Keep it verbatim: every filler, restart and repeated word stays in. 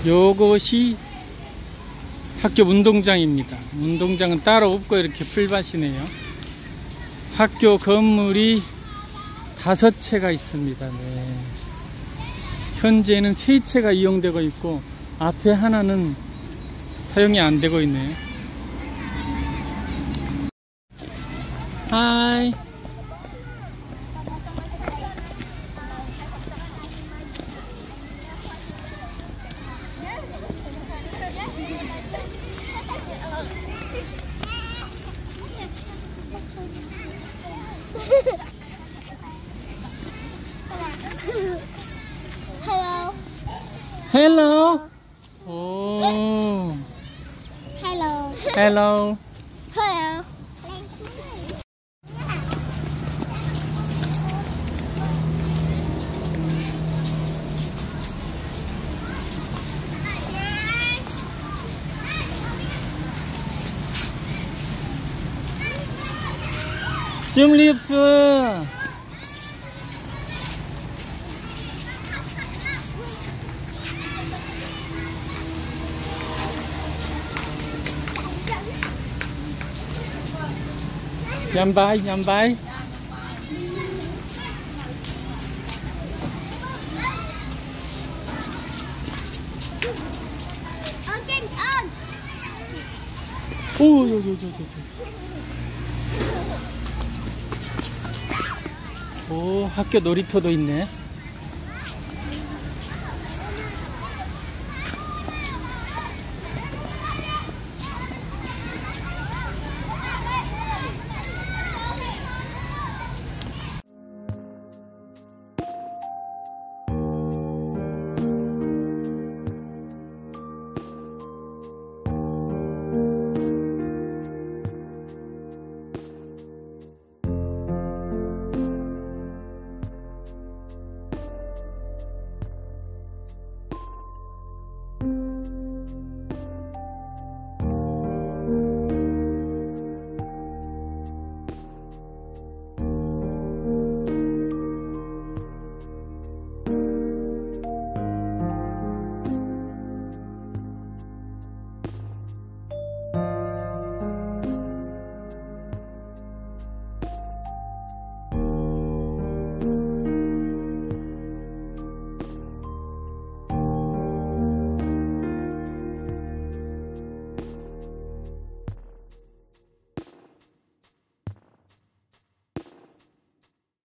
요것이 학교 운동장입니다. 운동장은 따로 없고 이렇게 풀밭이네요. 학교 건물이 다섯 채가 있습니다. 네. 현재는 세 채가 이용되고 있고 앞에 하나는 사용이 안 되고 있네요. 하이. Hello. Hello. 오. Hello. Hello. Hello. Chim liệp xưa. Nhằm bay, nhằm bay. 오, 요, 요, 요, 요. 오, 학교 놀이터도 있네.